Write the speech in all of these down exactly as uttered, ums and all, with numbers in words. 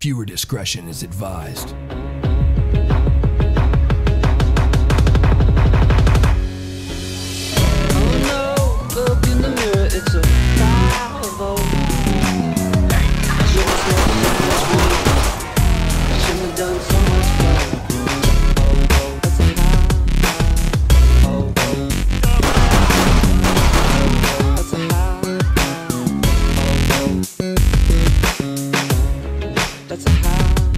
Viewer discretion is advised. Oh no, look in the mirror, it's a five oh. I should've smoked so much weed. I shouldn't have done so much fun. Oh, oh, that's a high. Oh, oh. That's a high. Oh, oh. That's a high.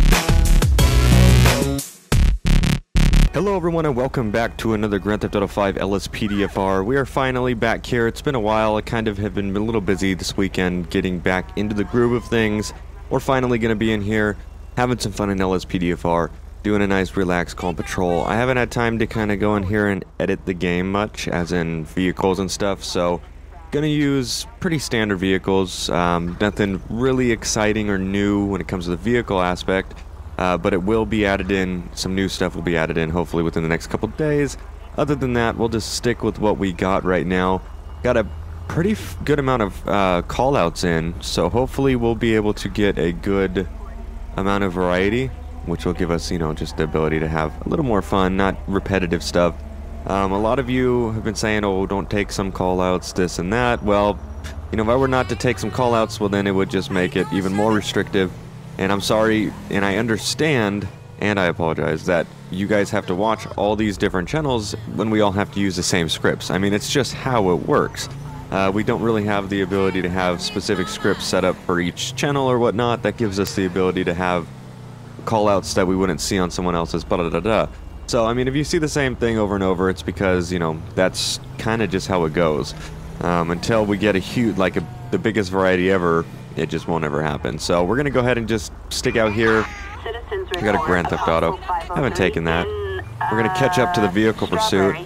Hello everyone and welcome back to another Grand Theft Auto five L S P D F R. We are finally back here. It's been a while. I kind of have been a little busy this weekend getting back into the groove of things. We're finally going to be in here having some fun in L S P D F R, doing a nice relaxed calm patrol. I haven't had time to kind of go in here and edit the game much, as in vehicles and stuff, so gonna use pretty standard vehicles. Um, nothing really exciting or new when it comes to the vehicle aspect. Uh, but it will be added in, some new stuff will be added in hopefully within the next couple days. Other than that, we'll just stick with what we got right now. Got a pretty f good amount of uh, call-outs in, so hopefully we'll be able to get a good amount of variety, which will give us, you know, just the ability to have a little more fun, not repetitive stuff. Um, a lot of you have been saying, oh, don't take some call-outs, this and that. Well, you know, if I were not to take some call-outs, well then it would just make it even more restrictive. And I'm sorry, and I understand, and I apologize, that you guys have to watch all these different channels when we all have to use the same scripts. I mean, it's just how it works. Uh, we don't really have the ability to have specific scripts set up for each channel or whatnot. That gives us the ability to have call-outs that we wouldn't see on someone else's, blah-da-da-da. So, I mean, if you see the same thing over and over, it's because, you know, that's kind of just how it goes. Um, until we get a huge, like, a, the biggest variety ever, it just won't ever happen. So we're gonna go ahead and just stick out here. We got a Grand Theft Auto. Haven't taken that. We're gonna catch up to the vehicle pursuit.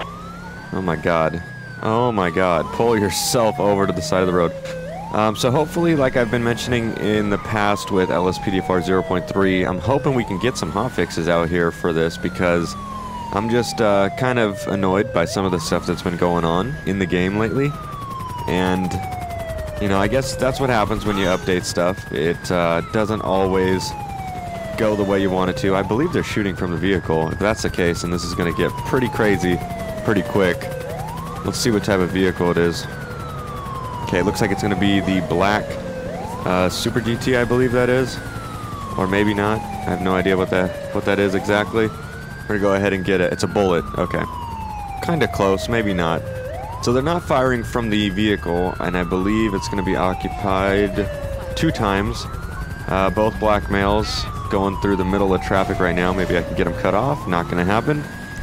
Oh my god. Oh my god. Pull yourself over to the side of the road. Um, so hopefully, like I've been mentioning in the past with L S P D F R zero point three, I'm hoping we can get some hotfixes out here for this, because I'm just uh, kind of annoyed by some of the stuff that's been going on in the game lately. And you know, I guess that's what happens when you update stuff. It uh, doesn't always go the way you want it to. I believe they're shooting from the vehicle. If that's the case, then this is going to get pretty crazy pretty quick. Let's see what type of vehicle it is. Okay, it looks like it's going to be the black uh, Super G T, I believe that is. Or maybe not. I have no idea what that, what that is exactly. We're going to go ahead and get it. It's a bullet. Okay. Kind of close, maybe not. So they're not firing from the vehicle, and I believe it's going to be occupied two times. Uh, both black males going through the middle of traffic right now. Maybe I can get them cut off. Not going to happen.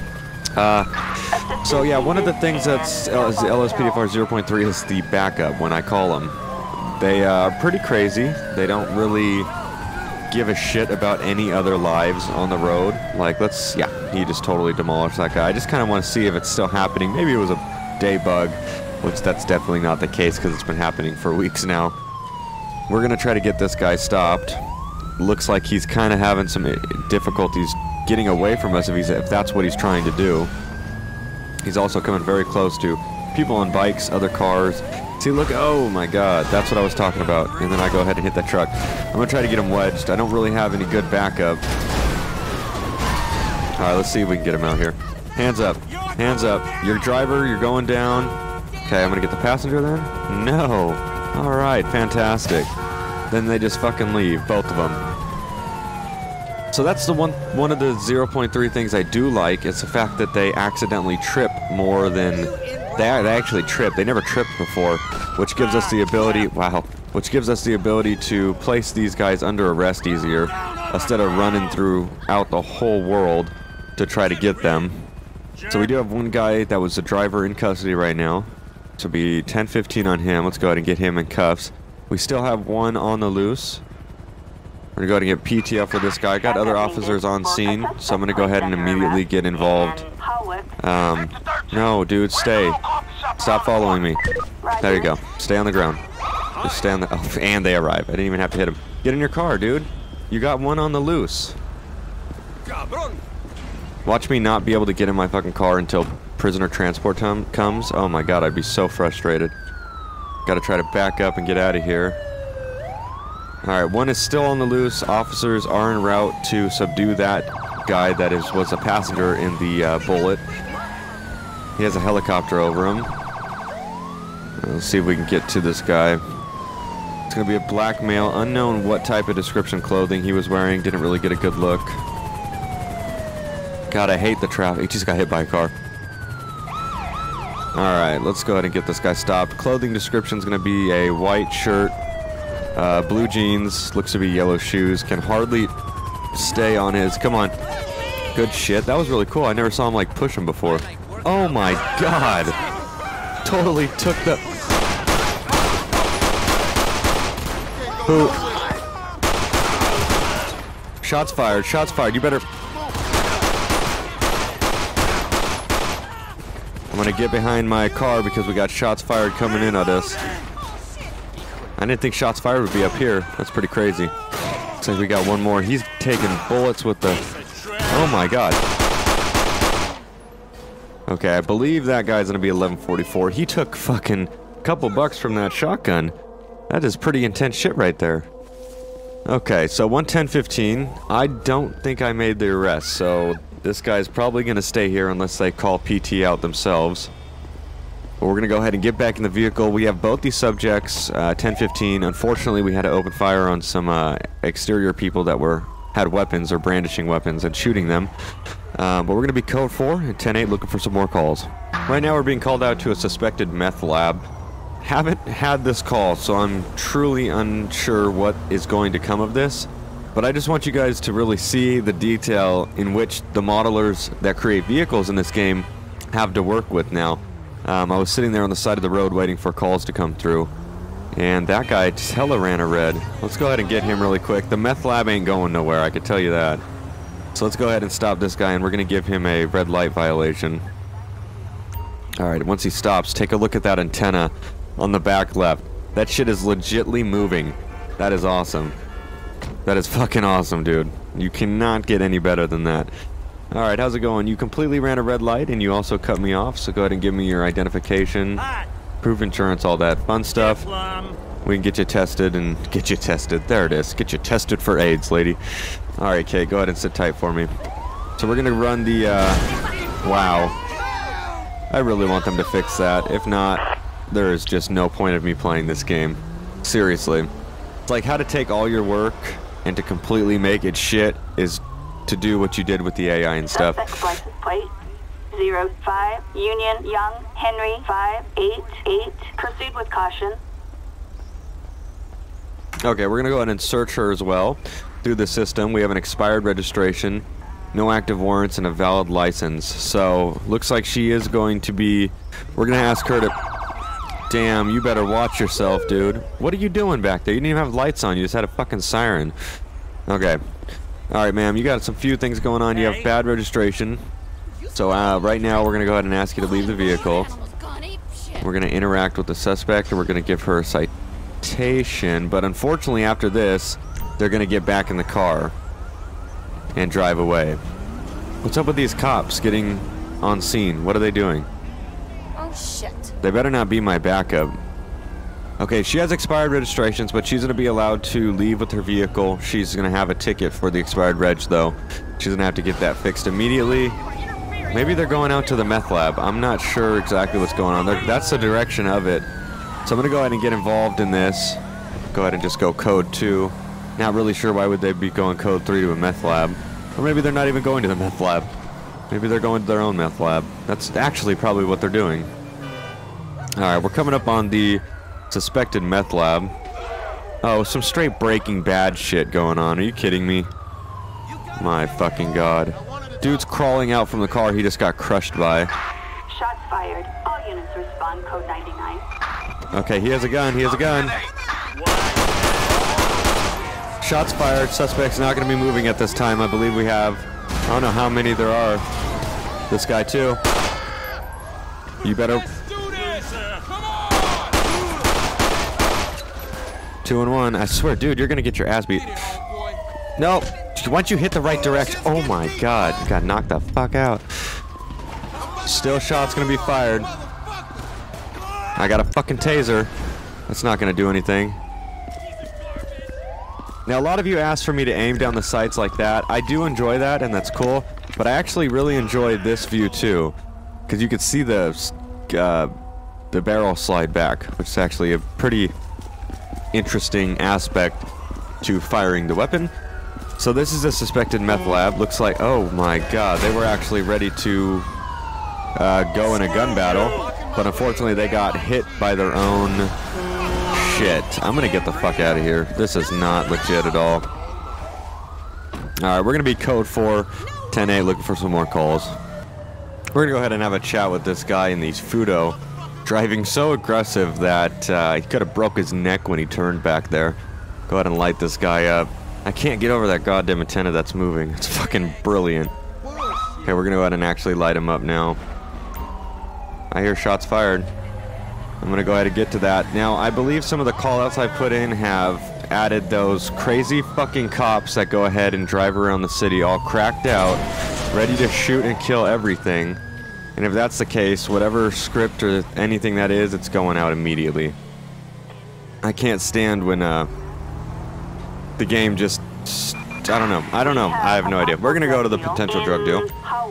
Uh, so yeah, one of the things that's L S P D F R zero point three is the backup when I call them. They are pretty crazy. They don't really give a shit about any other lives on the road. Like, let's, yeah, he just totally demolished that guy. I just kind of want to see if it's still happening. Maybe it was a day bug, which that's definitely not the case because it's been happening for weeks now. We're gonna try to get this guy stopped. Looks like he's kind of having some difficulties getting away from us if he's if that's what he's trying to do. He's also coming very close to people on bikes, other cars. See, look, oh my god, that's what I was talking about. And then I go ahead and hit that truck. I'm gonna try to get him wedged. I don't really have any good backup. Alright, let's see if we can get him out here. Hands up. Hands up. You're driver, you're going down. Okay, I'm gonna get the passenger then? No. Alright, fantastic. Then they just fucking leave, both of them. So that's the one one of the zero point three things I do like, is the fact that they accidentally trip more than... They, they actually trip. They never tripped before, which gives us the ability... Wow. Which gives us the ability to place these guys under arrest easier, instead of running throughout the whole world to try to get them. So we do have one guy that was a driver in custody right now. So it'll be ten fifteen on him. Let's go ahead and get him in cuffs. We still have one on the loose. We're going to go ahead and get P T F for this guy. I got other officers on scene, so I'm going to go ahead and immediately get involved. Um, no, dude, stay. Stop following me. There you go. Stay on the ground. Just stay on the... Oh, and they arrive. I didn't even have to hit him. Get in your car, dude. You got one on the loose. Watch me not be able to get in my fucking car until prisoner transport comes. Oh my god, I'd be so frustrated. Gotta try to back up and get out of here. Alright, one is still on the loose. Officers are en route to subdue that guy that is was a passenger in the uh, Bullet. He has a helicopter over him. Let's see if we can get to this guy. It's gonna be a black male, unknown what type of description clothing he was wearing. Didn't really get a good look. God, I hate the traffic. He just got hit by a car. Alright, let's go ahead and get this guy stopped. Clothing description is gonna be a white shirt, uh, blue jeans, looks to be yellow shoes. Can hardly stay on his. Come on. Good shit. That was really cool. I never saw him like push him before. Oh my god. Totally took the. Who? Shots fired. Shots fired. You better. I'm gonna get behind my car because we got shots fired coming in at us. I didn't think shots fired would be up here. That's pretty crazy. Looks like we got one more. He's taking bullets with the. Oh my god. Okay, I believe that guy's gonna be eleven forty-four. He took fucking couple bucks from that shotgun. That is pretty intense shit right there. Okay, so one ten fifteen. I don't think I made the arrest, so this guy's probably gonna stay here unless they call P T out themselves. But we're gonna go ahead and get back in the vehicle. We have both these subjects, uh, ten fifteen. Unfortunately, we had to open fire on some uh, exterior people that were had weapons or brandishing weapons and shooting them. Um, but we're gonna be code four and ten eight looking for some more calls. Right now we're being called out to a suspected meth lab. Haven't had this call, so I'm truly unsure what is going to come of this. But I just want you guys to really see the detail in which the modelers that create vehicles in this game have to work with now. Um, I was sitting there on the side of the road waiting for calls to come through, and that guy hella ran a red. Let's go ahead and get him really quick. The meth lab ain't going nowhere, I can tell you that. So let's go ahead and stop this guy, and we're going to give him a red light violation. Alright, once he stops, take a look at that antenna on the back left. That shit is legitly moving. That is awesome. That is fucking awesome, dude. You cannot get any better than that. Alright, how's it going? You completely ran a red light and you also cut me off, so go ahead and give me your identification, proof insurance, all that fun stuff. We can get you tested and get you tested. There it is. Get you tested for AIDS, lady. Alright, Kate, go ahead and sit tight for me. So we're gonna run the, uh... wow. I really want them to fix that. If not, there is just no point of me playing this game. Seriously. It's like how to take all your work and to completely make it shit is to do what you did with the A I and stuff. Suspect license plate zero five Union Young Henry five eight eight. Proceed with caution. Okay, we're gonna go ahead and search her as well through the system. We have an expired registration, no active warrants, and a valid license. So looks like she is going to be. We're gonna ask her to. Damn, you better watch yourself, dude. What are you doing back there? You didn't even have lights on. You just had a fucking siren. Okay. Alright, ma'am, you got some few things going on. You have bad registration. So uh, right now we're going to go ahead and ask you to leave the vehicle. We're going to interact with the suspect and we're going to give her a citation. But unfortunately after this, they're going to get back in the car and drive away. What's up with these cops getting on scene? What are they doing? Oh shit. They better not be my backup. Okay, she has expired registrations, but she's going to be allowed to leave with her vehicle. She's going to have a ticket for the expired reg, though. She's going to have to get that fixed immediately. Maybe they're going out to the meth lab. I'm not sure exactly what's going on. They're, that's the direction of it. So I'm going to go ahead and get involved in this. Go ahead and just go code two. Not really sure why would they be going code three to a meth lab. Or maybe they're not even going to the meth lab. Maybe they're going to their own meth lab. That's actually probably what they're doing. Alright, we're coming up on the suspected meth lab. Oh, some straight Breaking Bad shit going on. Are you kidding me? My fucking god. Dude's crawling out from the car he just got crushed by. Shots fired. All units respond. Code ninety-nine. Okay, he has a gun. He has a gun. Shots fired. Suspect's not going to be moving at this time. I believe we have... I don't know how many there are. This guy, too. You better... Two and one. I swear, dude, you're gonna get your ass beat. No. Once you hit the right direction. Oh my god. You got knocked the fuck out. Still shots gonna be fired. I got a fucking taser. That's not gonna do anything. Now, a lot of you asked for me to aim down the sights like that. I do enjoy that, and that's cool. But I actually really enjoyed this view, too. Because you could see the, uh, the barrel slide back, which is actually a pretty interesting aspect to firing the weapon. So this is a suspected meth lab. Looks like, oh my god, they were actually ready to uh, go in a gun battle. But unfortunately, they got hit by their own shit. I'm gonna get the fuck out of here. This is not legit at all. Alright, we're gonna be code four, ten eight, looking for some more calls. We're gonna go ahead and have a chat with this guy in these Fudo, driving so aggressive that uh, he could have broke his neck when he turned back there. Go ahead and light this guy up. I can't get over that goddamn antenna that's moving. It's fucking brilliant. Okay, we're gonna go ahead and actually light him up now. I hear shots fired. I'm gonna go ahead and get to that. Now, I believe some of the callouts I put in have added those crazy fucking cops that go ahead and drive around the city all cracked out, ready to shoot and kill everything. And if that's the case, whatever script or anything that is, it's going out immediately. I can't stand when uh, the game just... I don't know. I don't know. I have no idea. We're gonna go to the potential drug deal.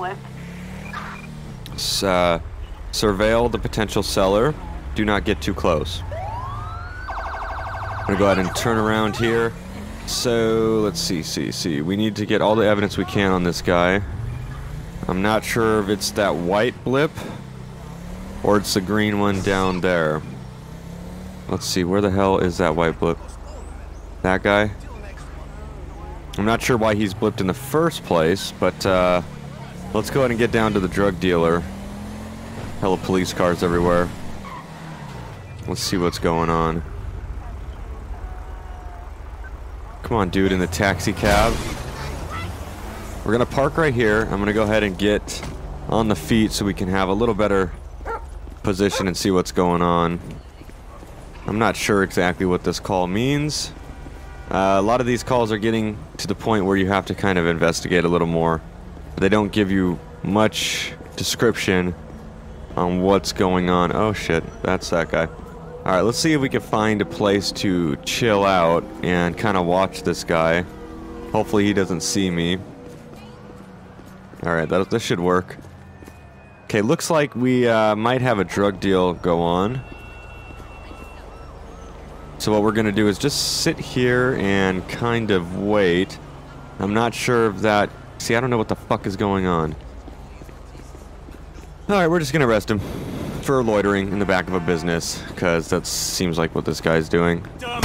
S uh, surveil the potential seller. Do not get too close. I'm gonna go ahead and turn around here. So, let's see, see, see. We need to get all the evidence we can on this guy. I'm not sure if it's that white blip or it's the green one down there. Let's see, where the hell is that white blip? That guy? I'm not sure why he's blipped in the first place, but uh, let's go ahead and get down to the drug dealer. Hella police cars everywhere. Let's see what's going on. Come on, dude, in the taxi cab. We're gonna park right here. I'm gonna go ahead and get on the feet so we can have a little better position and see what's going on. I'm not sure exactly what this call means. Uh, a lot of these calls are getting to the point where you have to kind of investigate a little more. They don't give you much description on what's going on. Oh shit, that's that guy. Alright, let's see if we can find a place to chill out and kind of watch this guy. Hopefully he doesn't see me. Alright, that, this should work. Okay, looks like we uh, might have a drug deal go on. So what we're going to do is just sit here and kind of wait. I'm not sure if that... See, I don't know what the fuck is going on. Alright, we're just going to arrest him for loitering in the back of a business, because that seems like what this guy's doing.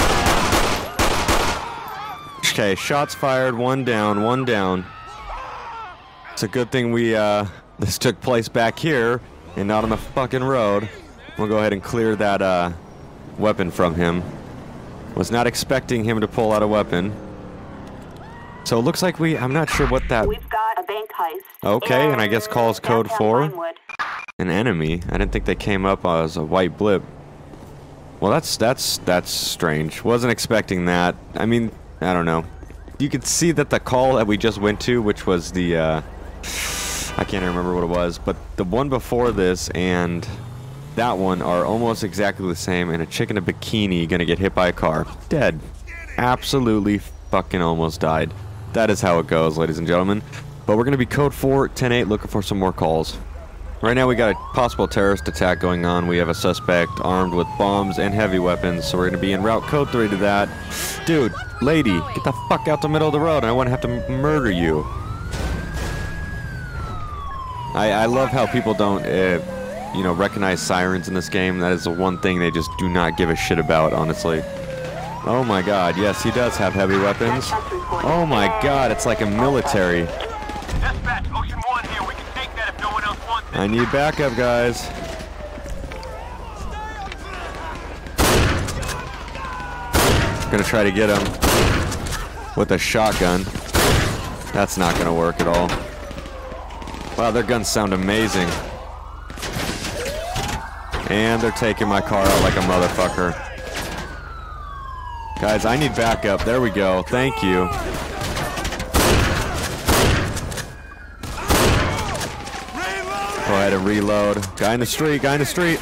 Okay, shots fired, one down, one down. It's a good thing we, uh, this took place back here and not on the fucking road. We'll go ahead and clear that, uh, weapon from him. Was not expecting him to pull out a weapon. So it looks like we, I'm not sure what that... We've got a bank heist. Okay, and I guess calls code Downtown four. Vinewood. An enemy? I didn't think they came up as a white blip. Well, that's, that's, that's strange. Wasn't expecting that. I mean, I don't know. You could see that the call that we just went to, which was the, uh... I can't remember what it was, but the one before this and that one are almost exactly the same, and a chick in a bikini gonna get hit by a car. Dead. Absolutely fucking almost died. That is how it goes, ladies and gentlemen. But we're gonna be code four, ten eight, looking for some more calls. Right now we got a possible terrorist attack going on. We have a suspect armed with bombs and heavy weapons, so we're gonna be en route code three to that. Dude, lady, get the fuck out the middle of the road, and I wouldn't have to murder you. I, I love how people don't, uh, you know, recognize sirens in this game. That is the one thing they just do not give a shit about, honestly. Oh my god, yes, he does have heavy weapons. Oh my god, it's like a military. Dispatch, Ocean One here. We can take that if no one else wants it. I need backup, guys. Gonna try to get him with a shotgun. That's not gonna work at all. Wow, their guns sound amazing. And they're taking my car out like a motherfucker. Guys, I need backup. There we go. Thank you. Go ahead and reload. Guy in the street, guy in the street.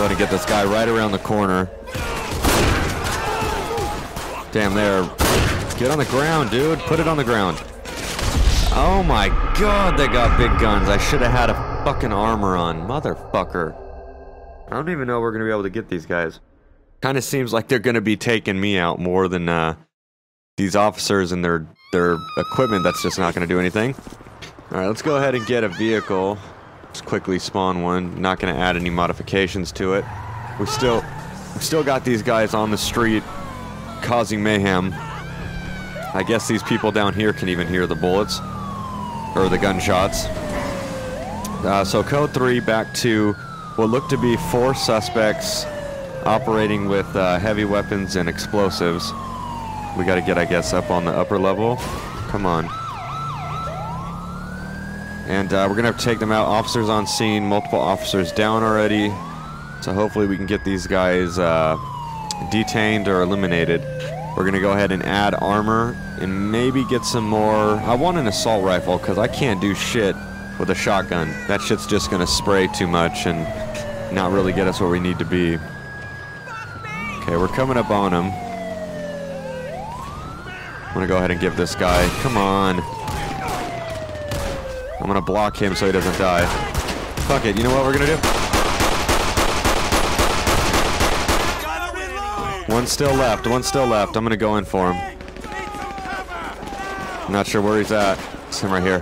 ahead and get this guy right around the corner. Damn, there. Get on the ground, dude. Put it on the ground. Oh my god, they got big guns. I should have had a fucking armor on. Motherfucker. I don't even know we're going to be able to get these guys. Kind of seems like they're going to be taking me out more than uh, these officers and their, their equipment that's just not going to do anything. Alright, let's go ahead and get a vehicle. Just quickly spawn one. Not going to add any modifications to it. We still, we still got these guys on the street causing mayhem. I guess these people down here can even hear the bullets. Or the gunshots. Uh, so code three back to what looked to be four suspects operating with uh, heavy weapons and explosives. We gotta get, I guess, up on the upper level. Come on. And uh, we're gonna have to take them out. Officers on scene, multiple officers down already. So hopefully we can get these guys uh, detained or eliminated. We're gonna go ahead and add armor and maybe get some more. I want an assault rifle because I can't do shit with a shotgun. That shit's just gonna spray too much and not really get us where we need to be. Okay, we're coming up on him. I'm gonna go ahead and give this guy. Come on. I'm gonna block him so he doesn't die. Fuck it. You know what we're gonna do? One still left, one still left. I'm gonna go in for him. Not sure where he's at. It's him right here.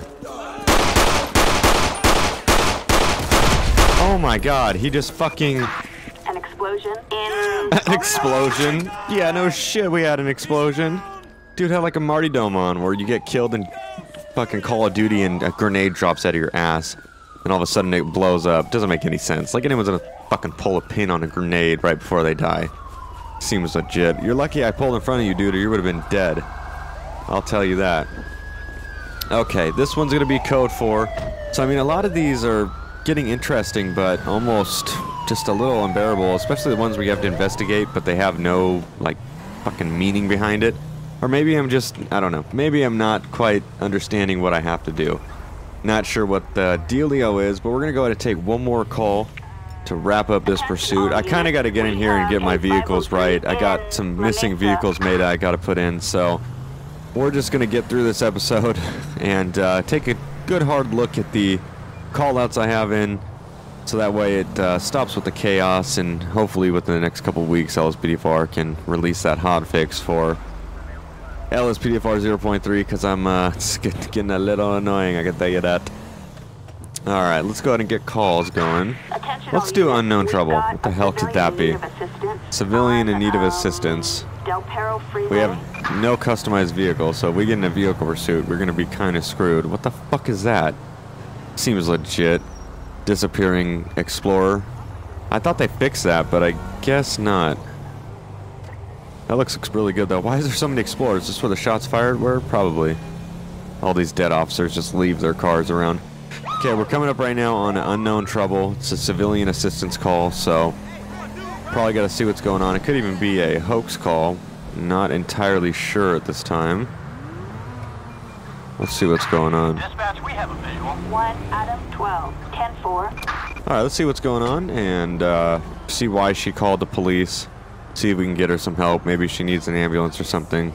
Oh my god, he just fucking... An explosion in... An explosion? Yeah, no shit, we had an explosion. Dude had like a Marty Dome on where you get killed in fucking Call of Duty and a grenade drops out of your ass. And all of a sudden it blows up. Doesn't make any sense. Like anyone's gonna fucking pull a pin on a grenade right before they die. Seems legit. You're lucky I pulled in front of you, dude, or you would have been dead. I'll tell you that. Okay, this one's gonna be code four. So, I mean, a lot of these are getting interesting, but almost just a little unbearable, especially the ones where you have to investigate, but they have no, like, fucking meaning behind it. Or maybe I'm just, I don't know, maybe I'm not quite understanding what I have to do. Not sure what the dealio is, but we're gonna go ahead and take one more call to wrap up this pursuit. I kind of got to get in here and get my vehicles right. I got some missing vehicles made I got to put in, so we're just going to get through this episode and uh, take a good hard look at the call-outs I have in, so that way it uh, stops with the chaos, and hopefully within the next couple of weeks L S P D F R can release that hotfix for L S P D F R zero point three, because I'm uh, it's getting a little annoying, I can tell you that. Alright, let's go ahead and get calls going. Let's do unknown trouble. What the hell could that be? Civilian in need of assistance. We have no customized vehicle, so if we get in a vehicle pursuit, we're gonna be kinda screwed. What the fuck is that? Seems legit. Disappearing Explorer. I thought they fixed that, but I guess not. That looks really good though. Why is there so many Explorers? Is this where the shots fired were? Probably. All these dead officers just leave their cars around. Okay, we're coming up right now on unknown trouble. It's a civilian assistance call, so probably got to see what's going on. It could even be a hoax call. Not entirely sure at this time. Let's see what's going on. Dispatch, we have a visual. one Adam twelve, ten four. Alright, let's see what's going on and uh, see why she called the police. See if we can get her some help. Maybe she needs an ambulance or something.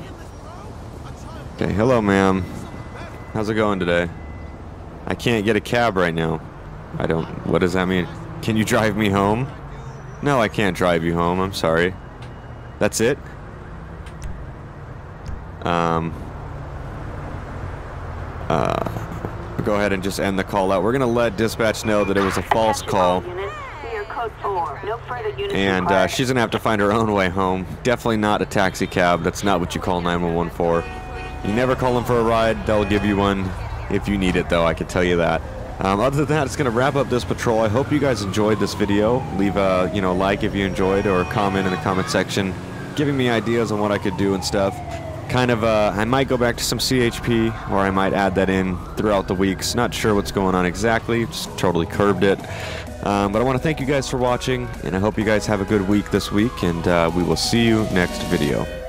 Okay, hello ma'am. How's it going today? I can't get a cab right now. I don't... What does that mean? Can you drive me home? No, I can't drive you home. I'm sorry. That's it? Um... Uh... Go ahead and just end the call out. We're gonna let dispatch know that it was a false call. And uh, she's gonna have to find her own way home. Definitely not a taxi cab. That's not what you call nine one one for. You never call them for a ride. They'll give you one. If you need it, though, I can tell you that. Um, other than that, it's going to wrap up this patrol. I hope you guys enjoyed this video. Leave a, you know, like if you enjoyed, or a comment in the comment section giving me ideas on what I could do and stuff. Kind of, uh, I might go back to some C H P, or I might add that in throughout the weeks. Not sure what's going on exactly. Just totally curbed it. Um, but I want to thank you guys for watching, and I hope you guys have a good week this week, and uh, we will see you next video.